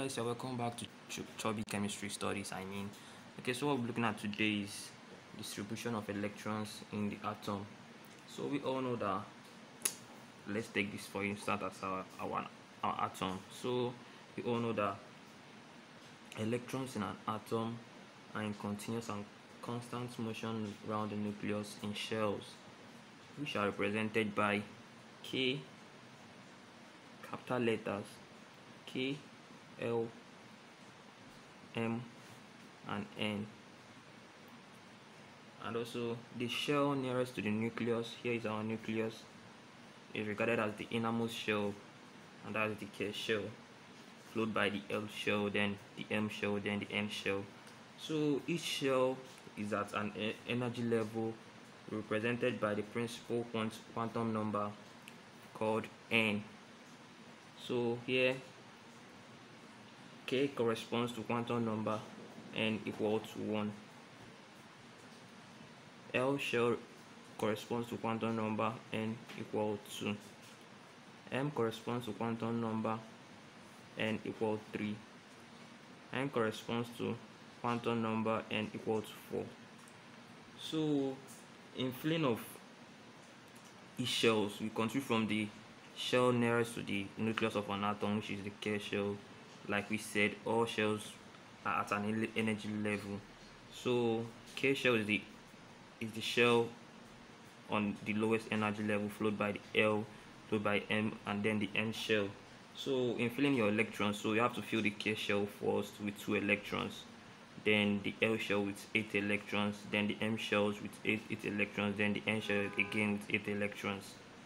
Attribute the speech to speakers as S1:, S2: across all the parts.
S1: guys, you're welcome back to Chubby Chemistry Studies. Okay, so what we're looking at today is distribution of electrons in the atom. So we all know that. Let's take this for instance as our atom. So we all know that electrons in an atom are in continuous and constant motion around the nucleus in shells, which are represented by K, capital letters K, L, M, and N. And also the shell nearest to the nucleus, here is our nucleus, is regarded as the innermost shell, and that is the K shell, followed by the L shell, then the M shell, then the N shell. So each shell is at an energy level represented by the principal quantum number called N. So here K corresponds to quantum number N equal to 1. L shell corresponds to quantum number N equal to 2. M corresponds to quantum number N equal to 3. N corresponds to quantum number N equal to 4. So in filling of each shells, we continue from the shell nearest to the nucleus of an atom, which is the K shell. Like we said, all shells are at an energy level. So K shell is the shell on the lowest energy level, followed by the L, followed by M, and then the N shell. So in filling your electrons, so you have to fill the K shell first with 2 electrons, then the L shell with 8 electrons, then the M shells with 8 electrons, then the N shell again with 8 electrons.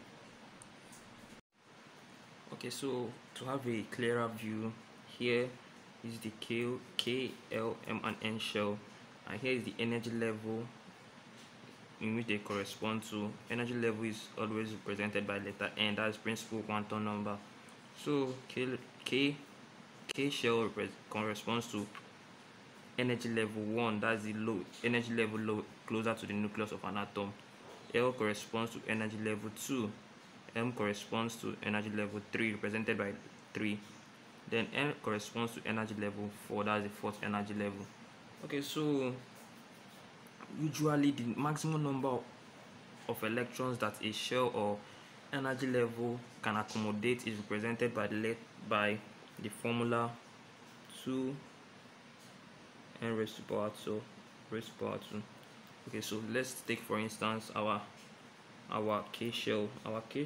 S1: Okay, so to have a clearer view, here is the K, L, M, and N shell, and here is the energy level in which they correspond to. Energy level is always represented by letter N, that is principal quantum number. So K shell corresponds to energy level 1, that's the low energy level closer to the nucleus of an atom. L corresponds to energy level 2. M corresponds to energy level 3, represented by 3. Then N corresponds to energy level 4, that's the 4th energy level. Okay, so usually the maximum number of electrons that a shell or energy level can accommodate is represented by the formula 2 n raised to power 2 raised to power 2. Okay, so let's take for instance our K shell. Our K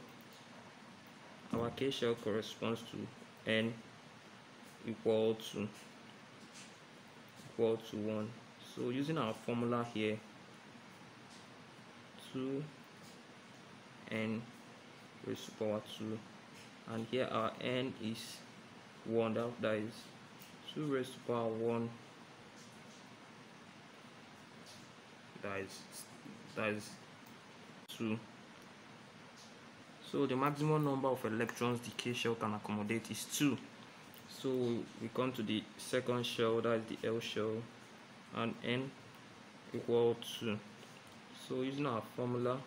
S1: shell corresponds to N equal to 1. So using our formula here, 2 n raised to power 2, and here our N is 1, that is 2 raised to power 1, that is 2. So the maximum number of electrons the K shell can accommodate is 2. So we come to the second shell, that is the L shell, and N equal to, so using our formula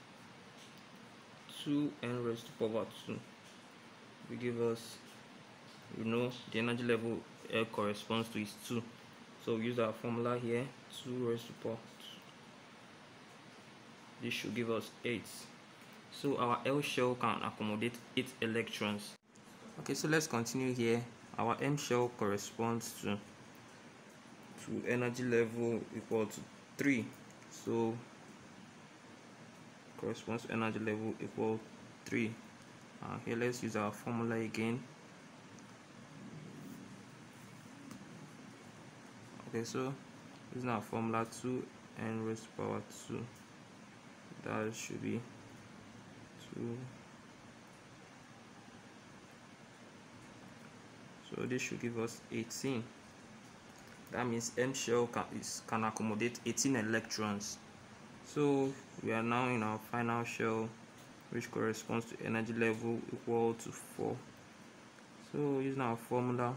S1: 2 n raised to power 2 will give us, the energy level L corresponds to is 2. So we use our formula here, 2 raised to power 2. This should give us 8. So our L shell can accommodate 8 electrons. Okay, so let's continue here. Our M shell corresponds to energy level equal to 3. So corresponds to energy level equal 3. Here let's use our formula again. Okay, so using our formula 2 n raised to power 2, that should be 2. So this should give us 18. That means M shell can accommodate 18 electrons. So we are now in our final shell, which corresponds to energy level equal to 4. So using our formula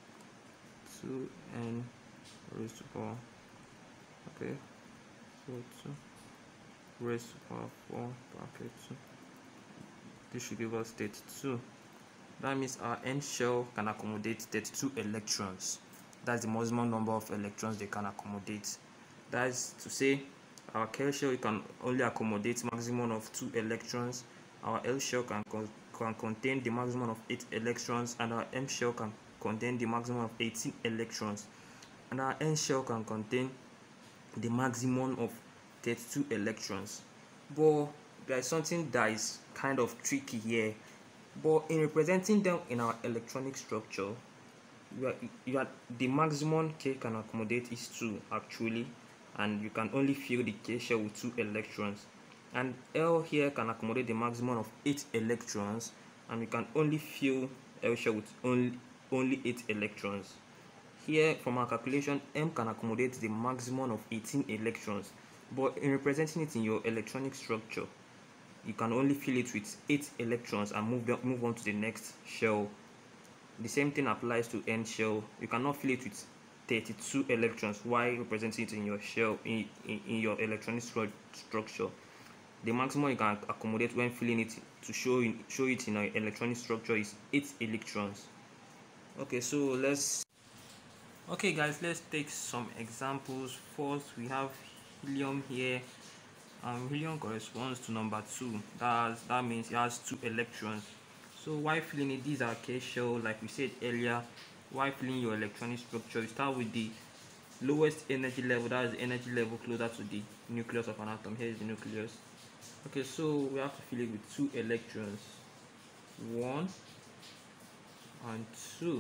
S1: 2n raised to power, okay, so 2 raised to power 4 bracket 2. This should give us 32. That means our N shell can accommodate 32 electrons. That's the maximum number of electrons they can accommodate. That is to say, our K shell can only accommodate maximum of 2 electrons. Our L shell can contain the maximum of 8 electrons, and our M shell can contain the maximum of 18 electrons, and our N shell can contain the maximum of 32 electrons. But there is something that is kind of tricky here. But in representing them in our electronic structure, the maximum K can accommodate is 2 actually, and you can only fill the K shell with 2 electrons. And L here can accommodate the maximum of 8 electrons, and we can only fill L shell with only 8 electrons. Here from our calculation, M can accommodate the maximum of 18 electrons, but in representing it in your electronic structure, you can only fill it with 8 electrons and move on to the next shell. The same thing applies to N shell. You cannot fill it with 32 electrons while representing it in your shell in your electronic structure. The maximum you can accommodate when filling it to show it in our electronic structure is 8 electrons. Okay, so okay guys, let's take some examples. First, we have helium here. Helium corresponds to number 2. That means it has 2 electrons. So while filling it, these are K shell, like we said earlier. While filling your electronic structure, you start with the lowest energy level. That is the energy level closer to the nucleus of an atom. Here is the nucleus. Okay, so we have to fill it with 2 electrons, 1 and 2.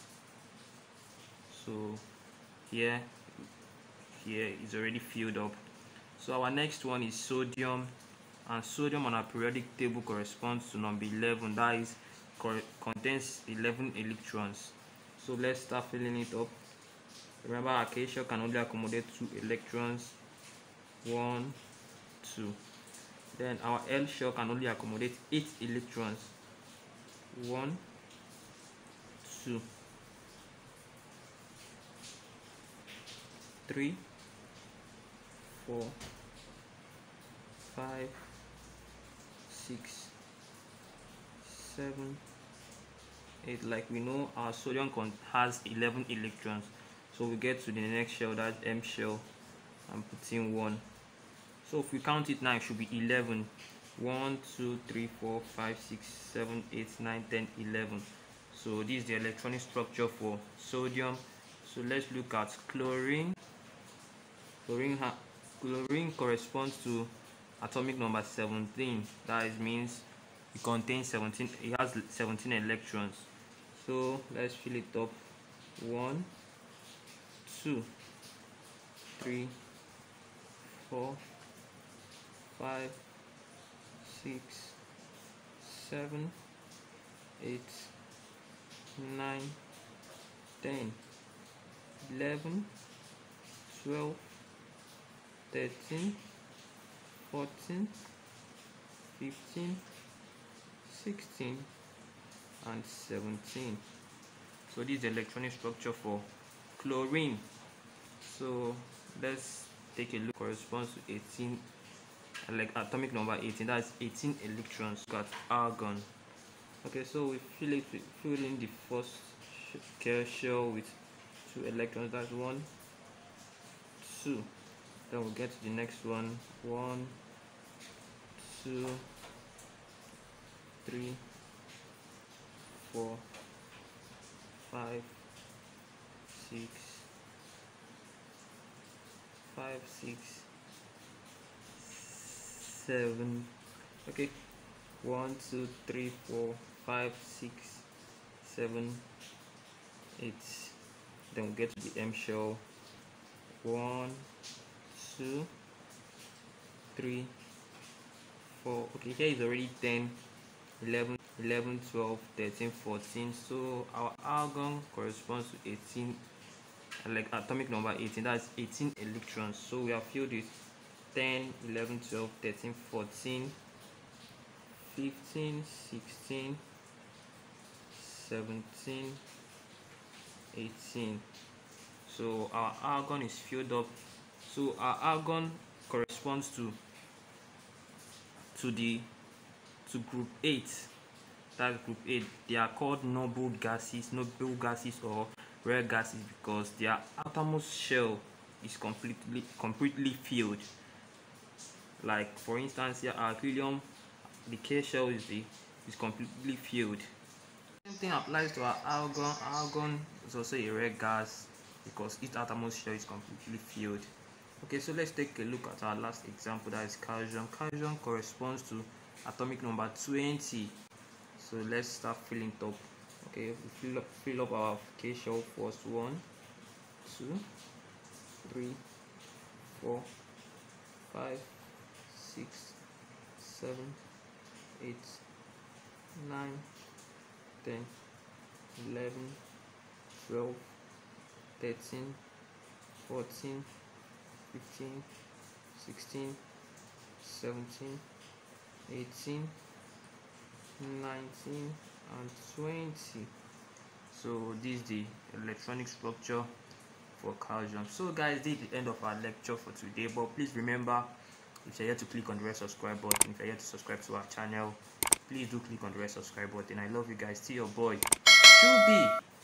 S1: So here is already filled up. So our next one is sodium, and sodium on our periodic table corresponds to number 11. That is contains 11 electrons. So let's start filling it up. Remember, our K shell can only accommodate 2 electrons, 1, 2. Then our L shell can only accommodate 8 electrons, 1, 2, 3, 4, 5, 6, 7, 8. Like we know, our sodium has 11 electrons, so we get to the next shell, that's M shell, and put in 1. So if we count it now, it should be 11. 1, 2, 3, 4, 5, 6, 7, 8, 9, 10, 11. So this is the electronic structure for sodium. So let's look at chlorine. Chlorine corresponds to atomic number 17. That means it contains 17. It has 17 electrons. So let's fill it up. 1, 2, 3, 4, 5, 6, 7, 8, 9, 10, 11, 12, 13, 14, 15, 16, and 17. So this is the electronic structure for chlorine. So let's take a look. Corresponds to 18, like atomic number 18. That's 18 electrons. Got argon. Okay, so we fill in the first K shell with 2 electrons. That's 1, 2. Then we'll get to the next one. 1, 2, 3, 4, 5, 6, 5, 6, 7. Okay, 1, 2, 3, 4, 5, 6, 7, 8. Then we'll get to the M shell. 1, 2, 3, 4. Okay, here is already 10, 11, 12, 13, 14. So our argon corresponds to 18, like atomic number 18. That's 18 electrons. So we have filled it 10, 11, 12, 13, 14, 15, 16, 17, 18. So our argon is filled up. So our argon corresponds to group 8. that's group A. They are called noble gases or rare gases because their outermost shell is completely filled. Like for instance, here our helium, the K shell is completely filled. Same thing applies to our argon. Argon is also a rare gas because its outermost shell is completely filled. Okay, so let's take a look at our last example, that is calcium. Calcium corresponds to atomic number 20. So let's start filling it up. Okay, we fill up our K shell first. 1, 2, 3, 4, 5, 6, 7, 8, 9, 10, 11, 12, 13, 14, 15, 16, 17, 18, 19, and 20. So this is the electronic structure for calcium. So guys, this is the end of our lecture for today, but please remember, if you're here to click on the red subscribe button, if you're here to subscribe to our channel, please do click on the red subscribe button. I love you guys. See your boy Chubi.